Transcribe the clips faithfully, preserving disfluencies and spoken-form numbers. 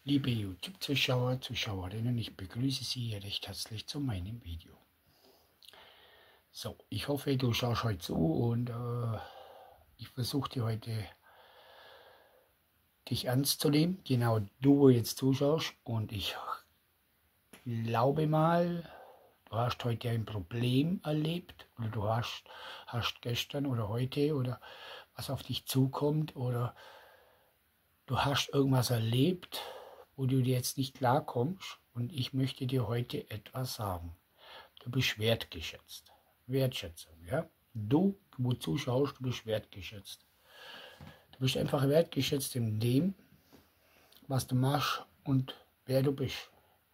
Liebe YouTube-Zuschauer, Zuschauerinnen, ich begrüße Sie recht herzlich zu meinem Video. So, ich hoffe, du schaust heute zu und äh, ich versuche dir heute dich ernst zu nehmen. Genau, du, wo jetzt zuschaust, und ich glaube mal, du hast heute ein Problem erlebt oder du hast, hast gestern oder heute oder was auf dich zukommt oder du hast irgendwas erlebt, wo du dir jetzt nicht klarkommst, und ich möchte dir heute etwas sagen. Du bist wertgeschätzt. Wertschätzung, ja? Du, wo zuschaust, du bist wertgeschätzt. Du bist einfach wertgeschätzt in dem, was du machst und wer du bist.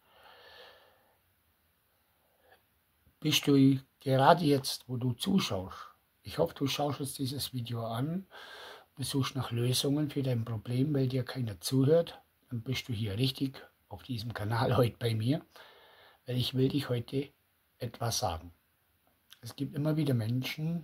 Bist du gerade jetzt, wo du zuschaust, ich hoffe, du schaust jetzt dieses Video an, du suchst nach Lösungen für dein Problem, weil dir keiner zuhört, dann bist du hier richtig auf diesem Kanal heute bei mir, weil ich will dich heute etwas sagen. Es gibt immer wieder Menschen,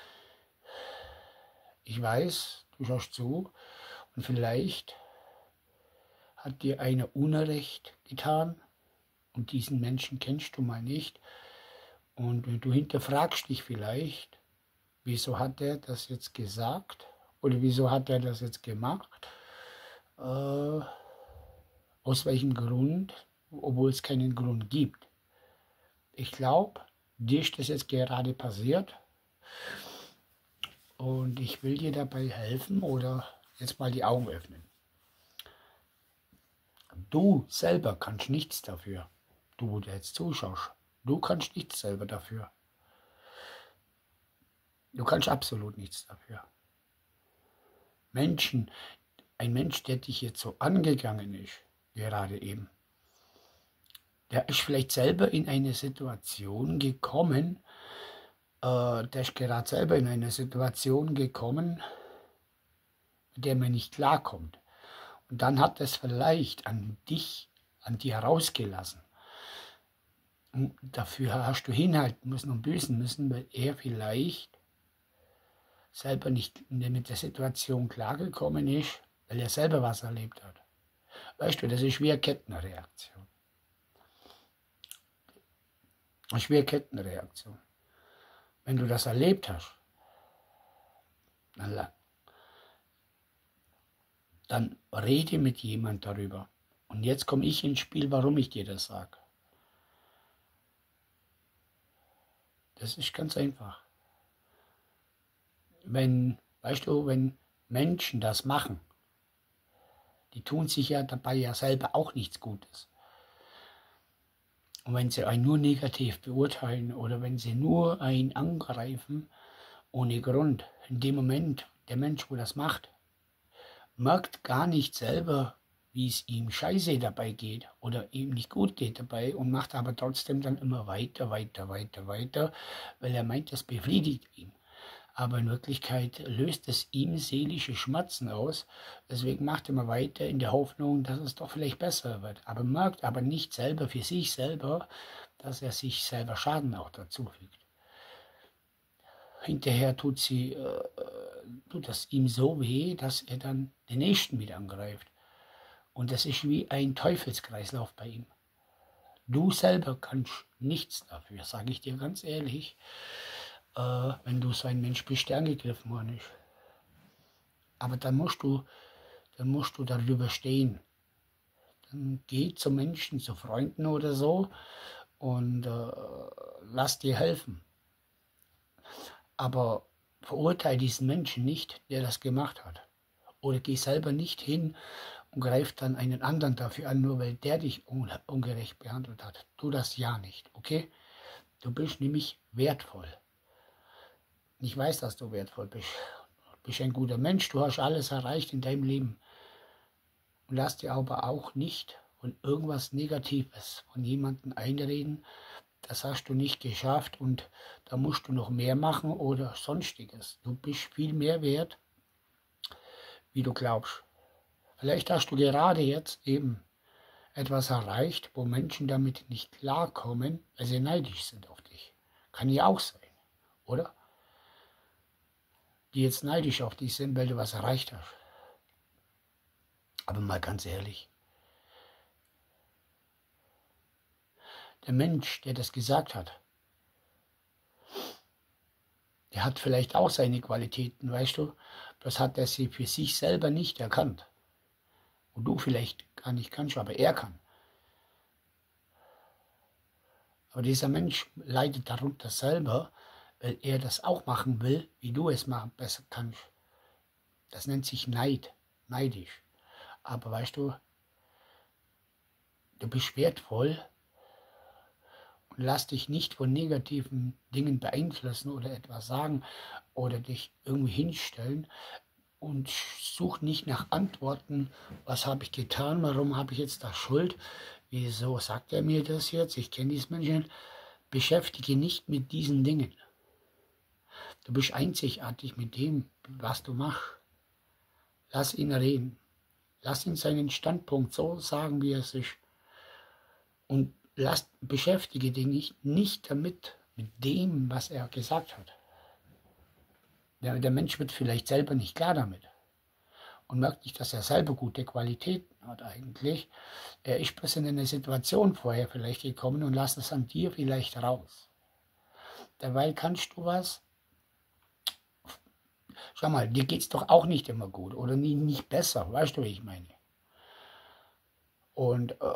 ich weiß, du schaust zu und vielleicht hat dir einer Unrecht getan und diesen Menschen kennst du mal nicht und du hinterfragst dich vielleicht, wieso hat er das jetzt gesagt oder wieso hat er das jetzt gemacht, äh, aus welchem Grund, obwohl es keinen Grund gibt. Ich glaube, dir ist das jetzt gerade passiert und ich will dir dabei helfen oder jetzt mal die Augen öffnen. Du selber kannst nichts dafür. Du, der jetzt zuschaust, du kannst nichts selber dafür. Du kannst absolut nichts dafür. Menschen, ein Mensch, der dich jetzt so angegangen ist, gerade eben, der ist vielleicht selber in eine Situation gekommen, äh, der ist gerade selber in eine Situation gekommen, mit der man nicht klarkommt. Und dann hat es vielleicht an dich, an dir herausgelassen. Und dafür hast du hinhalten müssen und büßen müssen, weil er vielleicht selber nicht mit der Situation klargekommen ist, weil er selber was erlebt hat. Weißt du, das ist wie eine Kettenreaktion. Das ist wie eine Kettenreaktion. Wenn du das erlebt hast, dann, dann rede mit jemand darüber. Und jetzt komme ich ins Spiel, warum ich dir das sage. Das ist ganz einfach. Wenn, weißt du, wenn Menschen das machen, die tun sich ja dabei ja selber auch nichts Gutes. Und wenn sie einen nur negativ beurteilen oder wenn sie nur einen angreifen, ohne Grund, in dem Moment, der Mensch, wo das macht, merkt gar nicht selber, wie es ihm scheiße dabei geht oder ihm nicht gut geht dabei und macht aber trotzdem dann immer weiter, weiter, weiter, weiter, weil er meint, das befriedigt ihn. Aber in Wirklichkeit löst es ihm seelische Schmerzen aus. Deswegen macht er mal weiter in der Hoffnung, dass es doch vielleicht besser wird. Aber merkt aber nicht selber für sich selber, dass er sich selber Schaden auch dazu fügt. Hinterher tut, sie, äh, tut das ihm so weh, dass er dann den Nächsten wieder angreift. Und das ist wie ein Teufelskreislauf bei ihm. Du selber kannst nichts dafür, sage ich dir ganz ehrlich, äh, wenn du so ein Mensch bist, der angegriffen worden ist. Aber dann musst du, dann musst du darüber stehen. Dann geh zu Menschen, zu Freunden oder so und äh, lass dir helfen. Aber verurteile diesen Menschen nicht, der das gemacht hat. Oder geh selber nicht hin und greif dann einen anderen dafür an, nur weil der dich ungerecht behandelt hat. Tu das ja nicht, okay? Du bist nämlich wertvoll. Ich weiß, dass du wertvoll bist. Du bist ein guter Mensch, du hast alles erreicht in deinem Leben. Und lass dir aber auch nicht von irgendwas Negatives von jemandem einreden, das hast du nicht geschafft und da musst du noch mehr machen oder sonstiges. Du bist viel mehr wert, wie du glaubst. Vielleicht hast du gerade jetzt eben etwas erreicht, wo Menschen damit nicht klarkommen, weil sie neidisch sind auf dich. Kann ja auch sein, oder? Die jetzt neidisch auf dich sind, weil du was erreicht hast. Aber mal ganz ehrlich, der Mensch, der das gesagt hat, der hat vielleicht auch seine Qualitäten, weißt du, das hat er sie für sich selber nicht erkannt. Und du vielleicht gar nicht kannst, aber er kann. Aber dieser Mensch leidet darunter selber, weil er das auch machen will, wie du es machen besser kannst. Das nennt sich Neid, neidisch. Aber weißt du, du bist wertvoll und lass dich nicht von negativen Dingen beeinflussen oder etwas sagen oder dich irgendwie hinstellen und such nicht nach Antworten, was habe ich getan, warum habe ich jetzt da Schuld, wieso sagt er mir das jetzt, ich kenne diesen Menschen. Beschäftige nicht mit diesen Dingen. Du bist einzigartig mit dem, was du machst. Lass ihn reden. Lass ihn seinen Standpunkt so sagen, wie er sich. Und lass, beschäftige dich nicht, nicht damit, mit dem, was er gesagt hat. Der, der Mensch wird vielleicht selber nicht klar damit. Und merkt nicht, dass er selber gute Qualitäten hat eigentlich. Er ist bloß in eine Situation vorher vielleicht gekommen und lass es an dir vielleicht raus. Derweil kannst du was. Schau mal, dir geht es doch auch nicht immer gut oder nie, nicht besser, weißt du, wie ich meine? Und, äh,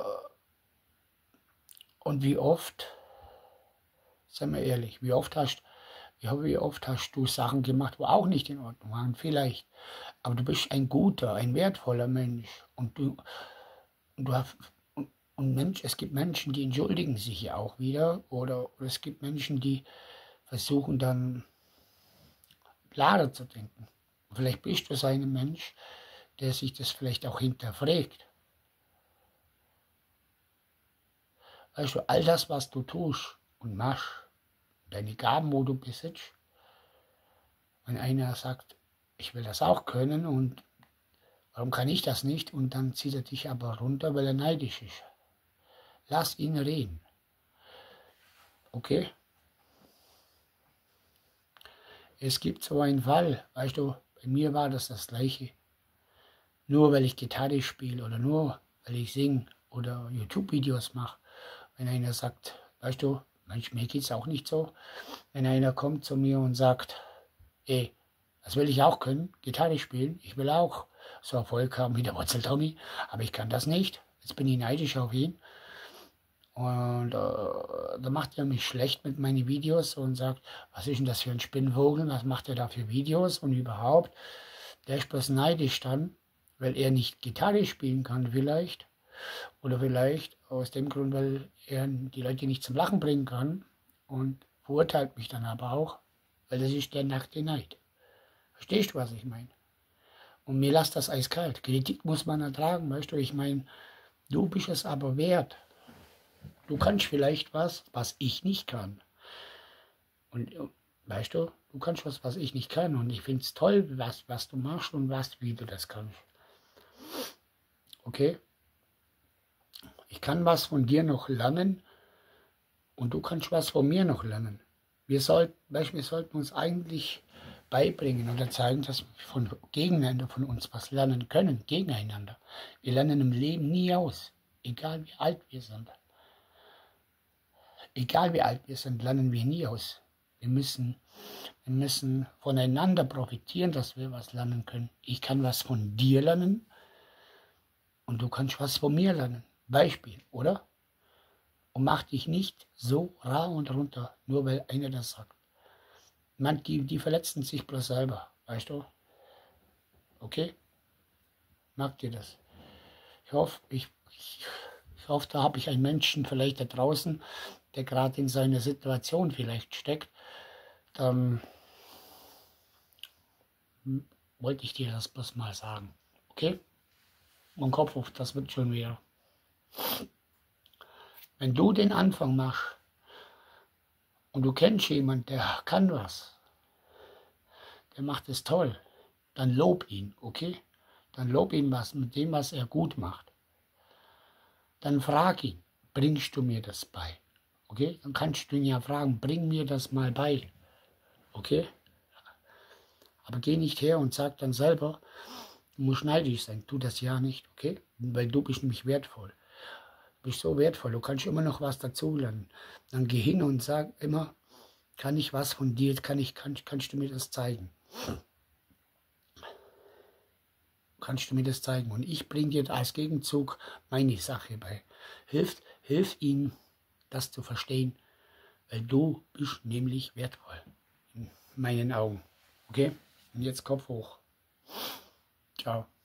und wie oft, sei mal ehrlich, wie oft hast wie oft hast du Sachen gemacht, wo auch nicht in Ordnung waren, vielleicht. Aber du bist ein guter, ein wertvoller Mensch. Und du, und du hast, und, und Mensch, es gibt Menschen, die entschuldigen sich ja auch wieder. Oder, oder es gibt Menschen, die versuchen dann klarer zu denken. Vielleicht bist du so ein Mensch, der sich das vielleicht auch hinterfragt. Weißt du, all das, was du tust und machst, deine Gaben, wo du besitzt, wenn einer sagt, ich will das auch können und warum kann ich das nicht? Und dann zieht er dich aber runter, weil er neidisch ist. Lass ihn reden. Okay? Es gibt so einen Fall, weißt du, bei mir war das das Gleiche. Nur weil ich Gitarre spiele oder nur weil ich singe oder YouTube-Videos mache, wenn einer sagt, weißt du, manchmal geht es auch nicht so, wenn einer kommt zu mir und sagt, ey, das will ich auch können, Gitarre spielen, ich will auch so Erfolg haben wie der Wurzeltommy, aber ich kann das nicht, jetzt bin ich neidisch auf ihn. Und äh, da macht er mich schlecht mit meinen Videos und sagt, was ist denn das für ein Spinnvogel, was macht er da für Videos und überhaupt. Der ist bloß neidisch dann, weil er nicht Gitarre spielen kann vielleicht. Oder vielleicht aus dem Grund, weil er die Leute nicht zum Lachen bringen kann und verurteilt mich dann aber auch, weil das ist der nackte Neid. Verstehst du, was ich meine? Und mir lasst das eiskalt. Kritik muss man ertragen, weißt du, ich meine, du bist es aber wert. Du kannst vielleicht was, was ich nicht kann. Und weißt du, du kannst was, was ich nicht kann. Und ich finde es toll, was, was du machst und was, wie du das kannst. Okay? Ich kann was von dir noch lernen und du kannst was von mir noch lernen. Wir sollten, weißt, wir sollten uns eigentlich beibringen oder zeigen, dass wir von, gegeneinander von uns was lernen können, gegeneinander. Wir lernen im Leben nie aus, egal wie alt wir sind. Egal wie alt wir sind, lernen wir nie aus. Wir müssen, wir müssen voneinander profitieren, dass wir was lernen können. Ich kann was von dir lernen und du kannst was von mir lernen. Beispiel, oder? Und mach dich nicht so rar und runter, nur weil einer das sagt. Man, die, die verletzen sich bloß selber, weißt du? Okay? Merkt ihr das? Ich hoffe, ich, ich, ich hoffe, da habe ich einen Menschen vielleicht da draußen, der gerade in seiner Situation vielleicht steckt. Dann wollte ich dir das bloß mal sagen. Okay? Mein Kopf auf, das wird schon wieder. Wenn du den Anfang machst und du kennst jemanden, der kann was, der macht es toll, dann lob ihn, okay? Dann lob ihn was mit dem, was er gut macht. Dann frag ihn, bringst du mir das bei? Okay? Dann kannst du ihn ja fragen, bring mir das mal bei. Okay? Aber geh nicht her und sag dann selber, du musst neidisch sein, tu das ja nicht, okay? Weil du bist nämlich wertvoll. Du bist so wertvoll, du kannst immer noch was dazulernen. Dann geh hin und sag immer, kann ich was von dir, kann ich, kann, kannst du mir das zeigen? Kannst du mir das zeigen? Und ich bringe dir als Gegenzug meine Sache bei. Hilf, hilf ihnen, das zu verstehen, weil du bist nämlich wertvoll. In meinen Augen. Okay? Und jetzt Kopf hoch. Ciao.